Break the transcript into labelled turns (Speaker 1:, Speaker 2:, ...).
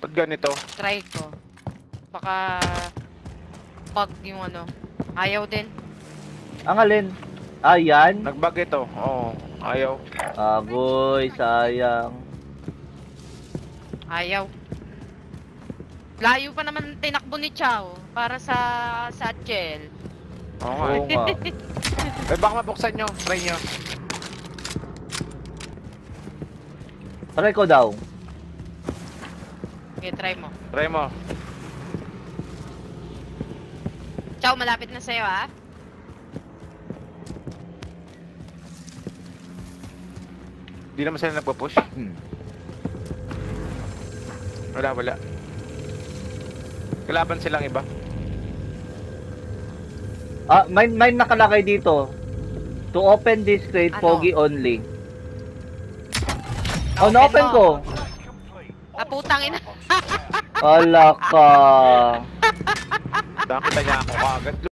Speaker 1: Pag ganito.
Speaker 2: Try ko. Baka pag yung ano, ayaw din.
Speaker 3: Ang alin? Ayan.
Speaker 1: Nagbag ito. Oo, ayaw.
Speaker 3: Agoy, sayang.
Speaker 2: Ayaw. Layo pa naman tinakbo ni Chow para sa satchel.
Speaker 1: Oo nga.
Speaker 3: Oo nga.
Speaker 1: Eh baka mabuksan nyo. Try nyo.
Speaker 3: Try ko daw.
Speaker 2: Okay, try mo.
Speaker 1: Try mo.
Speaker 2: Chow, malapit na sa'yo ah.
Speaker 1: Di naman sila nagpo-push. Wala. Kalaban silang iba.
Speaker 3: Ah, may nakalagay dito. To open this crate,
Speaker 2: Ano?
Speaker 3: Pogi only. Oh,
Speaker 2: Na-open
Speaker 3: na-open
Speaker 2: mo.
Speaker 3: ko.
Speaker 2: Ah, putang ina.
Speaker 3: Ala ka.
Speaker 1: Nakita niya ako kagad.